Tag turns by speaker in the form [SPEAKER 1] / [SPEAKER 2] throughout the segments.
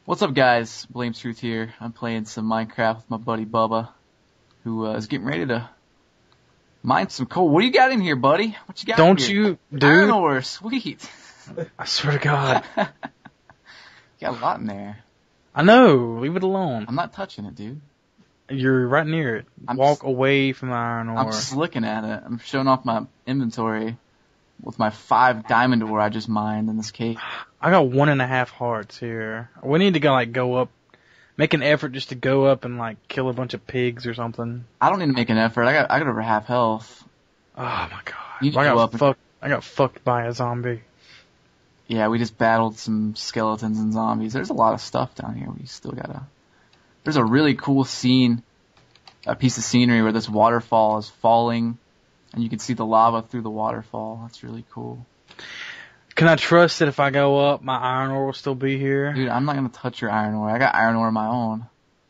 [SPEAKER 1] What's up, guys? Blame's Truth here. I'm playing some Minecraft with my buddy Bubba, who is getting ready to mine some coal. What do you got in here, buddy? What you got in
[SPEAKER 2] Don't
[SPEAKER 1] here?
[SPEAKER 2] you, dude?
[SPEAKER 1] Iron ore, sweet.
[SPEAKER 2] I swear to God.
[SPEAKER 1] You got a lot in there.
[SPEAKER 2] I know. Leave it alone.
[SPEAKER 1] I'm not touching it, dude.
[SPEAKER 2] You're right near it. Walk away from the iron ore.
[SPEAKER 1] I'm just looking at it. I'm showing off my inventory with my 5 diamond ore I just mined in this cave.
[SPEAKER 2] I got 1.5 hearts here. We need to go up, make an effort just to go up and like kill a bunch of pigs or something.
[SPEAKER 1] I don't need to make an effort. I got over half health.
[SPEAKER 2] Oh my God.
[SPEAKER 1] You need to go up.
[SPEAKER 2] I got fucked by a zombie.
[SPEAKER 1] Yeah, we just battled some skeletons and zombies. There's a lot of stuff down here. We still gotta... There's a really cool scene, a piece of scenery where this waterfall is falling, and you can see the lava through the waterfall. That's really cool.
[SPEAKER 2] Can I trust that if I go up, my iron ore will still be here?
[SPEAKER 1] Dude, I'm not gonna touch your iron ore. I got iron ore of my own.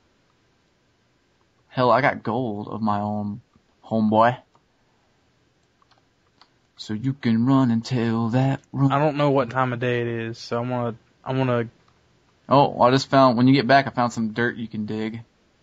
[SPEAKER 1] Hell, I got gold of my own, homeboy. So you can run and tell that run.
[SPEAKER 2] I don't know what time of day it is, so I wanna.
[SPEAKER 1] Oh, I just found, when you get back, I found some dirt you can dig.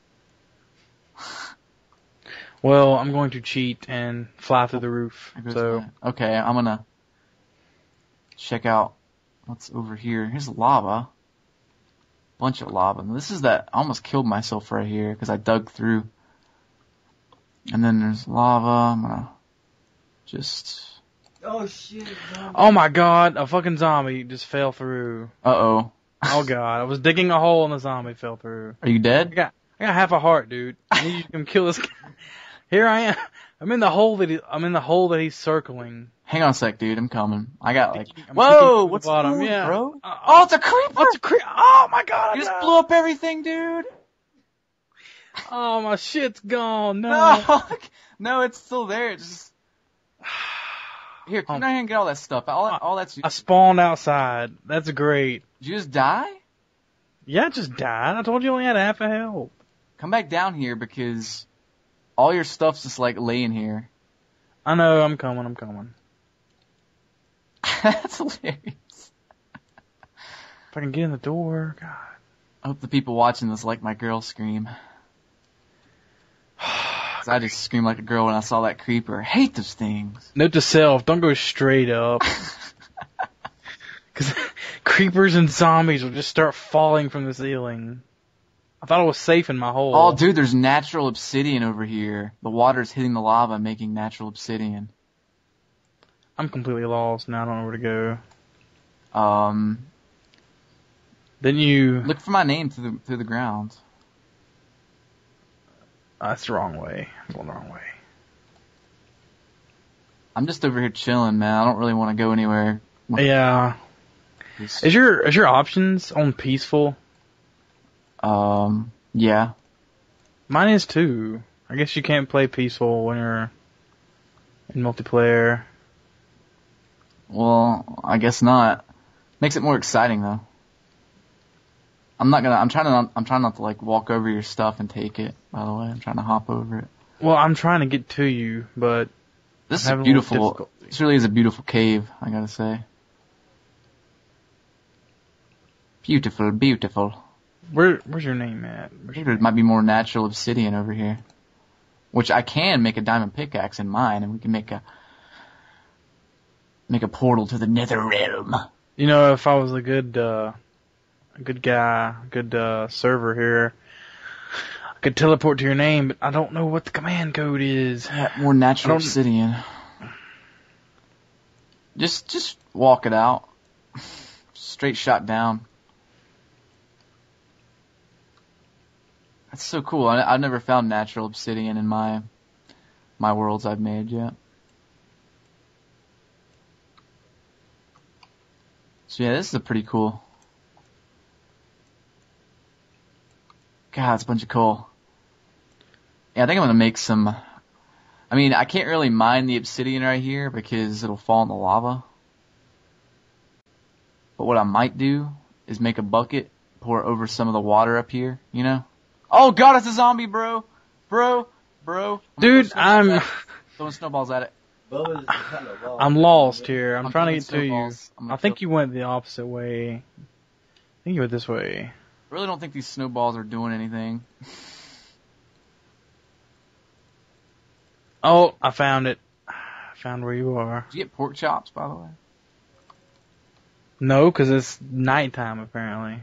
[SPEAKER 2] Well, I'm going to cheat and fly through the roof. So
[SPEAKER 1] okay, I'm gonna check out what's over here. Here's lava. Bunch of lava. This is that, I almost killed myself right here because I dug through. And then there's lava. I'm gonna just...
[SPEAKER 3] Oh shit, zombie.
[SPEAKER 2] Oh my God, a fucking zombie just fell through.
[SPEAKER 1] Uh-oh.
[SPEAKER 2] Oh God, I was digging a hole and the zombie fell through.
[SPEAKER 1] Are you dead?
[SPEAKER 2] I got half a heart, dude. I need you to come kill this guy. Here I am. I'm in the hole that he's circling.
[SPEAKER 1] Hang on a sec, dude. I'm coming. I got like...
[SPEAKER 2] I'm
[SPEAKER 1] Whoa!
[SPEAKER 2] kicking
[SPEAKER 1] What's
[SPEAKER 2] the bottom?
[SPEAKER 1] going,
[SPEAKER 2] Yeah.
[SPEAKER 1] bro? Oh, it's a creeper!
[SPEAKER 2] What's a creeper? Oh my God!
[SPEAKER 1] You just blew up everything, dude!
[SPEAKER 2] Oh, my shit's gone. No.
[SPEAKER 1] No! No, it's still there. It's just... Here, come down here and get all that stuff. All that's...
[SPEAKER 2] I spawned outside. That's great.
[SPEAKER 1] Did you just die?
[SPEAKER 2] Yeah, I just died. I told you I only had half a health.
[SPEAKER 1] Come back down here because all your stuff's just like laying here.
[SPEAKER 2] I know, I'm coming.
[SPEAKER 1] That's hilarious.
[SPEAKER 2] If I can get in the door, God.
[SPEAKER 1] I hope the people watching this like my girl scream. 'Cause I just screamed like a girl when I saw that creeper. I hate those things.
[SPEAKER 2] Note to self, don't go straight up. Because creepers and zombies will just start falling from the ceiling. I thought I was safe in my hole.
[SPEAKER 1] Oh, dude, there's natural obsidian over here. The water's hitting the lava, making natural obsidian.
[SPEAKER 2] I'm completely lost now. I don't know where to go. Then you...
[SPEAKER 1] Look for my name through the ground.
[SPEAKER 2] That's the wrong way. I'm going the wrong way.
[SPEAKER 1] I'm just over here chilling, man. I don't really want to go anywhere.
[SPEAKER 2] Yeah. Is your options on peaceful?
[SPEAKER 1] Yeah.
[SPEAKER 2] Mine is too. I guess you can't play peaceful when you're in multiplayer.
[SPEAKER 1] Well, I guess not. Makes it more exciting though. I'm trying not to like walk over your stuff and take it, by the way. I'm trying to hop over it.
[SPEAKER 2] Well, I'm trying to get to you, but
[SPEAKER 1] this is beautiful. This really is a beautiful cave, I gotta say. Beautiful, beautiful.
[SPEAKER 2] Where's your name at?
[SPEAKER 1] There might be more natural obsidian over here. Which I can make a diamond pickaxe in mine, and we can make a portal to the nether realm.
[SPEAKER 2] You know, if I was a good guy, server here, I could teleport to your name, but I don't know what the command code is.
[SPEAKER 1] More natural obsidian. Just walk it out. Straight shot down. That's so cool. I've never found natural obsidian in my worlds I've made yet. So yeah, this is a pretty cool. God, it's a bunch of coal. Yeah, I think I'm gonna make some. I mean, I can't really mine the obsidian right here because it'll fall in the lava. But what I might do is make a bucket, pour over some of the water up here, you know? Oh God, it's a zombie, bro! Bro!
[SPEAKER 2] Dude, I'm
[SPEAKER 1] throwing snowballs at it.
[SPEAKER 3] Bubba's kind of lost.
[SPEAKER 2] I'm lost here. I'm trying to get to you.
[SPEAKER 1] snowballs.
[SPEAKER 2] I think you went the opposite way. I think you went this way.
[SPEAKER 1] really don't think these snowballs are doing anything.
[SPEAKER 2] Oh, I found it. I found where you are.
[SPEAKER 1] Did you get pork chops, by the way?
[SPEAKER 2] No, because it's nighttime apparently.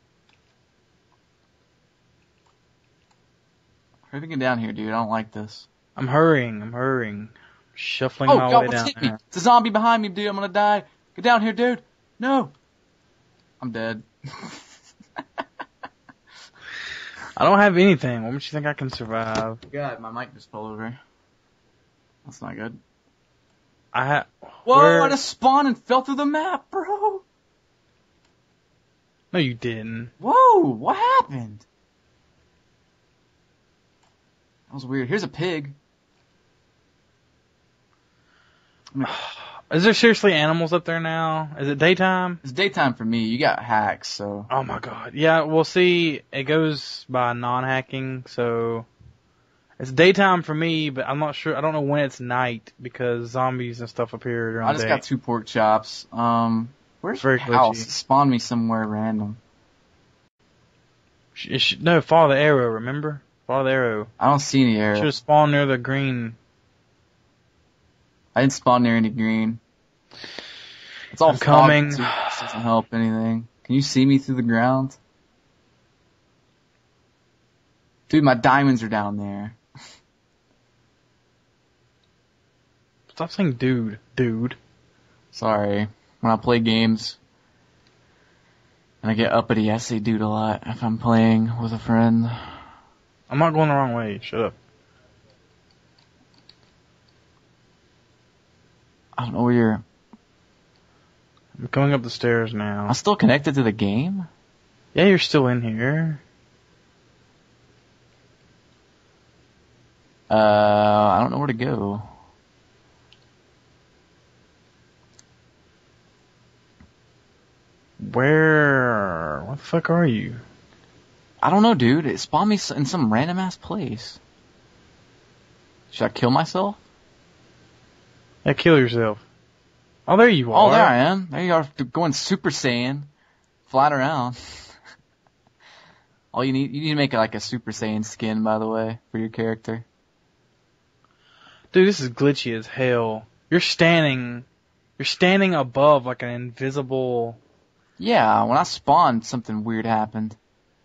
[SPEAKER 1] Hurry to get down here, dude. I don't like this.
[SPEAKER 2] I'm hurrying. Shuffling
[SPEAKER 1] Oh,
[SPEAKER 2] my
[SPEAKER 1] God,
[SPEAKER 2] way
[SPEAKER 1] what's
[SPEAKER 2] down
[SPEAKER 1] hit me?
[SPEAKER 2] there.
[SPEAKER 1] It's a zombie behind me, dude. I'm gonna die. Get down here, dude. No. I'm dead.
[SPEAKER 2] I don't have anything. What makes you think I can survive?
[SPEAKER 1] God, my mic just fell over. That's not good.
[SPEAKER 2] Where?
[SPEAKER 1] I just spawned and fell through the map, bro.
[SPEAKER 2] No, you didn't.
[SPEAKER 1] Whoa, what happened? That was weird. Here's a pig.
[SPEAKER 2] Is there seriously animals up there now? Is it daytime?
[SPEAKER 1] It's daytime for me. You got hacks, so.
[SPEAKER 2] Oh my god. Yeah, well see, it goes by non-hacking, so it's daytime for me, but I'm not sure, I don't know when it's night because zombies and stuff appear during
[SPEAKER 1] I just
[SPEAKER 2] day.
[SPEAKER 1] got 2 pork chops. Where's
[SPEAKER 2] Very
[SPEAKER 1] your house?
[SPEAKER 2] glitchy.
[SPEAKER 1] Spawn me somewhere random.
[SPEAKER 2] No, follow the arrow, remember? Follow the arrow.
[SPEAKER 1] I don't see any
[SPEAKER 2] Should
[SPEAKER 1] arrows.
[SPEAKER 2] have spawned near the green.
[SPEAKER 1] I didn't spawn near any green. It's all
[SPEAKER 2] I'm coming.
[SPEAKER 1] fog, too. This doesn't help anything. Can you see me through the ground? Dude, my diamonds are down there.
[SPEAKER 2] Stop saying dude.
[SPEAKER 1] Sorry. When I play games and I get uppity, I say dude a lot if I'm playing with a friend.
[SPEAKER 2] I'm not going the wrong way. Shut up.
[SPEAKER 1] I don't know where you're.
[SPEAKER 2] I'm coming up the stairs now.
[SPEAKER 1] I'm still connected to the game?
[SPEAKER 2] Yeah, you're still in here.
[SPEAKER 1] I don't know where to go.
[SPEAKER 2] Where the fuck are you?
[SPEAKER 1] I don't know, dude. It spawned me in some random ass place. Should I kill myself?
[SPEAKER 2] Yeah, kill yourself. Oh, there you are.
[SPEAKER 1] Oh, there I am. There you are, going Super Saiyan, flying around. You need to make like a Super Saiyan skin, by the way, for your character.
[SPEAKER 2] Dude, this is glitchy as hell. You're standing above like an invisible.
[SPEAKER 1] Yeah, when I spawned, something weird happened.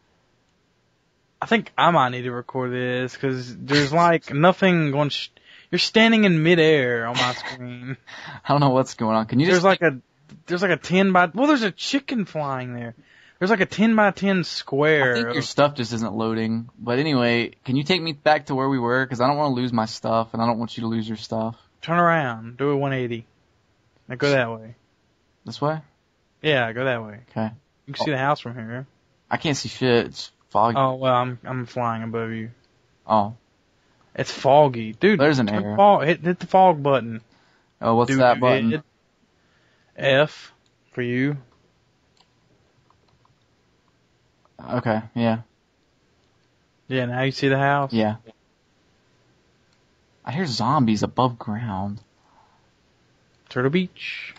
[SPEAKER 2] I think I might need to record this because there's like nothing going. You're standing in midair on my screen.
[SPEAKER 1] I don't know what's going on. Can you
[SPEAKER 2] There's
[SPEAKER 1] just
[SPEAKER 2] like a 10 by. Well, there's a chicken flying there. There's like a 10 by 10 square.
[SPEAKER 1] I think your stuff just isn't loading. But anyway, can you take me back to where we were? Because I don't want to lose my stuff, and I don't want you to lose your stuff.
[SPEAKER 2] Turn around. Do a 180. Now go that way.
[SPEAKER 1] This way?
[SPEAKER 2] Yeah, go that way.
[SPEAKER 1] Okay.
[SPEAKER 2] You can see the house from here.
[SPEAKER 1] I can't see shit. It's foggy.
[SPEAKER 2] Oh well, I'm flying above you.
[SPEAKER 1] Oh.
[SPEAKER 2] It's foggy, dude.
[SPEAKER 1] There's an
[SPEAKER 2] turn
[SPEAKER 1] arrow.
[SPEAKER 2] Hit the fog button.
[SPEAKER 1] Oh, what's
[SPEAKER 2] Dude,
[SPEAKER 1] that button?
[SPEAKER 2] F for you.
[SPEAKER 1] Okay, yeah.
[SPEAKER 2] Yeah, now you see the house.
[SPEAKER 1] Yeah. I hear zombies above ground.
[SPEAKER 2] Turtle Beach.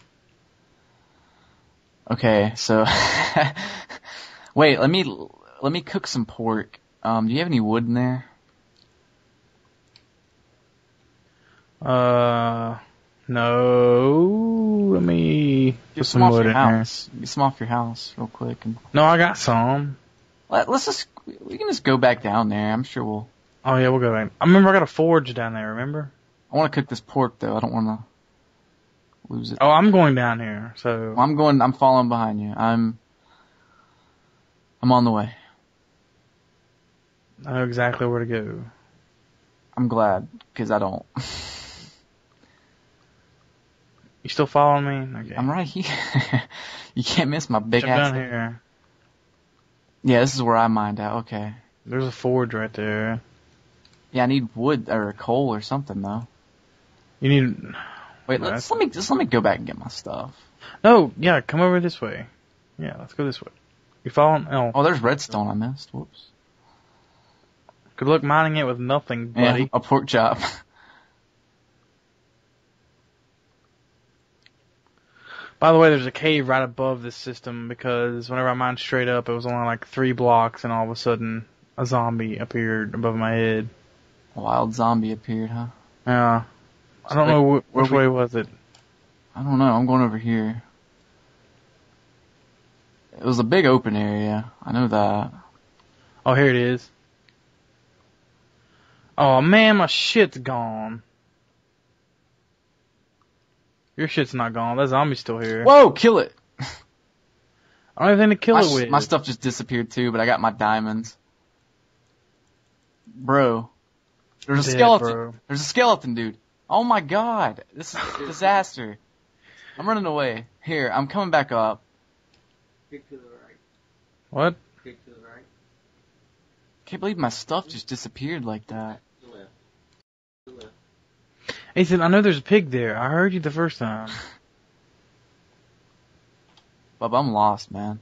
[SPEAKER 1] Okay, so wait, let me cook some pork. Do you have any wood in there?
[SPEAKER 2] No. Let me
[SPEAKER 1] Get
[SPEAKER 2] put
[SPEAKER 1] some
[SPEAKER 2] some
[SPEAKER 1] off
[SPEAKER 2] wood
[SPEAKER 1] your
[SPEAKER 2] in there.
[SPEAKER 1] house. Get some off your house real quick. And
[SPEAKER 2] No, I got some.
[SPEAKER 1] we can just go back down there. I'm sure we'll.
[SPEAKER 2] Oh yeah, we'll go back. I remember I got a forge down there. Remember?
[SPEAKER 1] I want to cook this pork though. I don't want to lose it.
[SPEAKER 2] Oh, I'm going down here. So
[SPEAKER 1] I'm following behind you. I'm on the way.
[SPEAKER 2] I know exactly where to go.
[SPEAKER 1] I'm glad, because I don't.
[SPEAKER 2] You still following me? Okay.
[SPEAKER 1] I'm right here. You can't miss my big
[SPEAKER 2] Jump
[SPEAKER 1] ass.
[SPEAKER 2] down here.
[SPEAKER 1] Yeah, this is where I mined out. Okay.
[SPEAKER 2] There's a forge right there.
[SPEAKER 1] Yeah, I need wood or coal or something though.
[SPEAKER 2] You need.
[SPEAKER 1] Wait, let me go back and get my stuff.
[SPEAKER 2] No, yeah, come over this way. Yeah, let's go this way. You following? Oh,
[SPEAKER 1] Oh, there's redstone I missed. Whoops.
[SPEAKER 2] good luck mining it with nothing, buddy.
[SPEAKER 1] Yeah, a pork chop.
[SPEAKER 2] By the way, there's a cave right above this system because whenever I mined straight up, it was only like 3 blocks, and all of a sudden, a zombie appeared above my head.
[SPEAKER 1] A wild zombie appeared, huh?
[SPEAKER 2] Yeah. I don't know which way was it.
[SPEAKER 1] I don't know. I'm going over here. It was a big open area. I know that.
[SPEAKER 2] Oh, here it is. Oh man, my shit's gone. Your shit's not gone. That zombie's still here.
[SPEAKER 1] Whoa, kill it!
[SPEAKER 2] I don't have anything to kill it with.
[SPEAKER 1] My stuff just disappeared too, but I got my diamonds. Bro. There's a skeleton.
[SPEAKER 2] Bro.
[SPEAKER 1] There's a skeleton, dude. Oh my god. This is a disaster. I'm running away. Here, I'm coming back up.
[SPEAKER 3] Kick to the right.
[SPEAKER 2] What?
[SPEAKER 3] Kick to the right.
[SPEAKER 1] Can't believe my stuff just disappeared like that.
[SPEAKER 3] To the left. To the left.
[SPEAKER 2] Ethan, I know there's a pig there. I heard you the first time.
[SPEAKER 1] Bubba, I'm lost, man.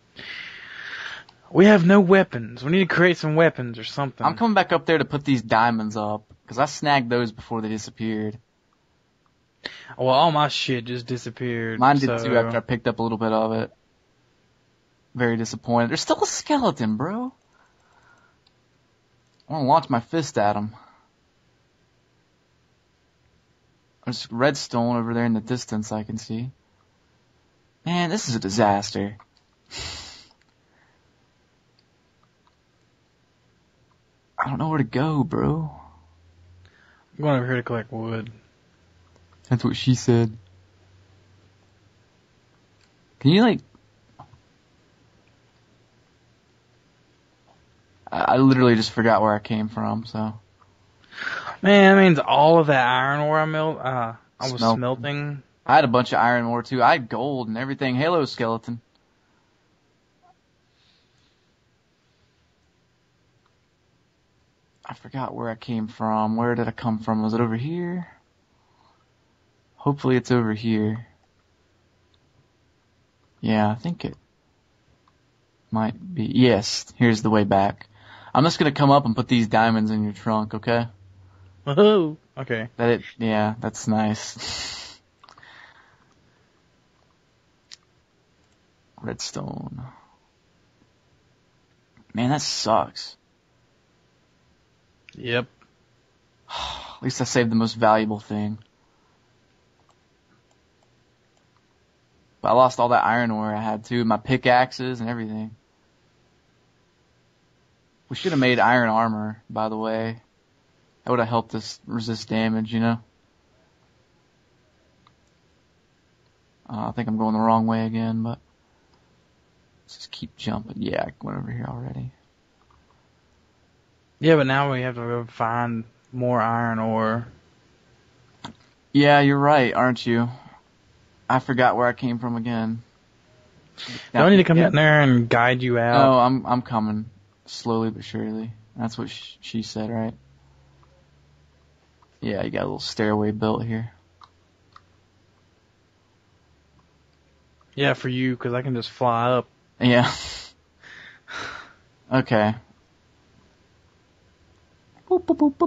[SPEAKER 2] We have no weapons. We need to create some weapons or something.
[SPEAKER 1] I'm coming back up there to put these diamonds up, because I snagged those before they disappeared.
[SPEAKER 2] Well, all my shit just disappeared.
[SPEAKER 1] Mine did too after I picked up a little bit of it. Very disappointed. There's still a skeleton, bro. I want to launch my fist at him. There's redstone over there in the distance I can see. Man, this is a disaster. I don't know where to go, bro.
[SPEAKER 2] I'm going over here to collect wood.
[SPEAKER 1] That's what she said. Can you, like... I literally just forgot where I came from, so...
[SPEAKER 2] Man, that means all of that iron ore I was smelting.
[SPEAKER 1] I had a bunch of iron ore, too. I had gold and everything. Hello, skeleton. I forgot where I came from. Where did I come from? Was it over here? Hopefully it's over here. Yeah, I think it might be. Yes, here's the way back. I'm just gonna come up and put these diamonds in your trunk, okay?
[SPEAKER 2] Woohoo! Okay.
[SPEAKER 1] Yeah, that's nice. Redstone. Man, that sucks.
[SPEAKER 2] Yep.
[SPEAKER 1] At least I saved the most valuable thing. But I lost all that iron ore I had too, my pickaxes and everything. We should have made iron armor, by the way. That would have helped us resist damage, you know? I think I'm going the wrong way again, but let's just keep jumping. Yeah, I went over here already.
[SPEAKER 2] Yeah, but now we have to go find more iron ore.
[SPEAKER 1] Yeah, you're right, aren't you? I forgot where I came from again.
[SPEAKER 2] Do I need to come down there and guide you out?
[SPEAKER 1] No, I'm coming slowly but surely. That's what she said, right? Yeah, you got a little stairway built here.
[SPEAKER 2] Yeah, for you, because I can just fly up.
[SPEAKER 1] Yeah. Okay.
[SPEAKER 2] Oh,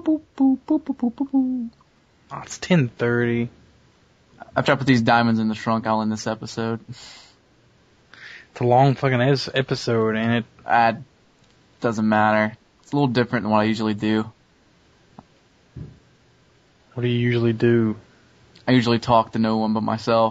[SPEAKER 2] it's 10:30.
[SPEAKER 1] After I put these diamonds in the trunk, I'll end this episode.
[SPEAKER 2] It's a long fucking episode, ain't it?
[SPEAKER 1] Doesn't matter. It's a little different than what I usually do.
[SPEAKER 2] What do you usually do?
[SPEAKER 1] I usually talk to no one but myself.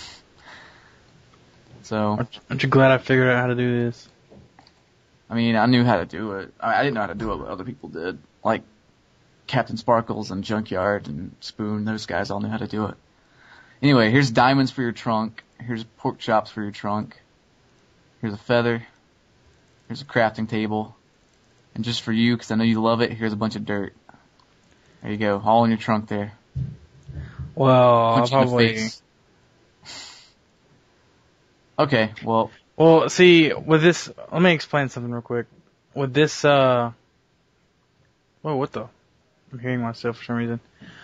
[SPEAKER 1] So.
[SPEAKER 2] Aren't you glad I figured out how to do this?
[SPEAKER 1] I mean, I knew how to do it. I didn't know how to do it, but other people did. Like Captain Sparkles and Junkyard and Spoon, those guys all knew how to do it. Anyway, here's diamonds for your trunk. Here's pork chops for your trunk. Here's a feather. Here's a crafting table. And just for you, because I know you love it, here's a bunch of dirt. There you go, all in your trunk there.
[SPEAKER 2] Well,
[SPEAKER 1] Punch you in the
[SPEAKER 2] probably.
[SPEAKER 1] face. Okay, well.
[SPEAKER 2] Well, see, with this, let me explain something real quick. With this, whoa, what the? I'm hearing myself for some reason.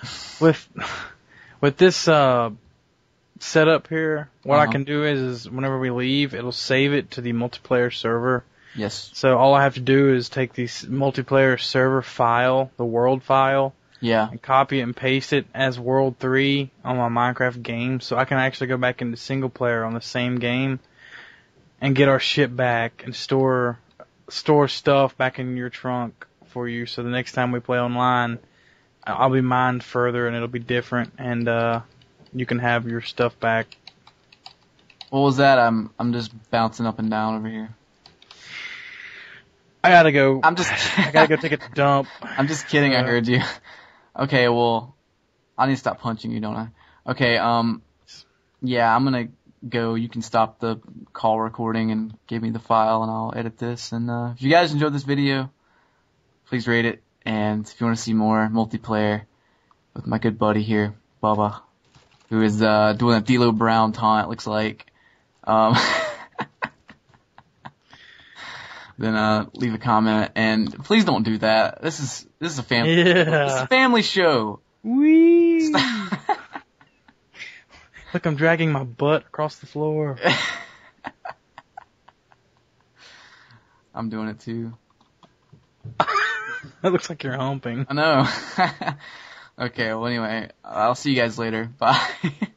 [SPEAKER 2] With this, setup here, what I can do is whenever we leave, it'll save it to the multiplayer server.
[SPEAKER 1] Yes.
[SPEAKER 2] So all I have to do is take the multiplayer server file, the world file,
[SPEAKER 1] Yeah.
[SPEAKER 2] and copy it and paste it as World 3 on my Minecraft game, so I can actually go back into single player on the same game and get our shit back and store stuff back in your trunk for you, so the next time we play online, I'll be mined further and it'll be different, and you can have your stuff back.
[SPEAKER 1] What was that? I'm just bouncing up and down over here.
[SPEAKER 2] I gotta go.
[SPEAKER 1] I'm just.
[SPEAKER 2] I gotta go take a dump.
[SPEAKER 1] I'm just kidding. I heard you. Okay, well, I need to stop punching you, don't I? Okay. Yeah, I'm gonna go. You can stop the call recording and give me the file, and I'll edit this. And if you guys enjoyed this video, please rate it. And if you want to see more multiplayer with my good buddy here, Bubba, who is doing a D'Lo Brown taunt, it looks like. Then leave a comment, and please don't do that. This is a family.
[SPEAKER 2] Yeah.
[SPEAKER 1] This is a family show.
[SPEAKER 2] Whee! Look, I'm dragging my butt across the floor.
[SPEAKER 1] I'm doing it too.
[SPEAKER 2] That looks like you're humping.
[SPEAKER 1] I know. Okay, well anyway, I'll see you guys later. Bye.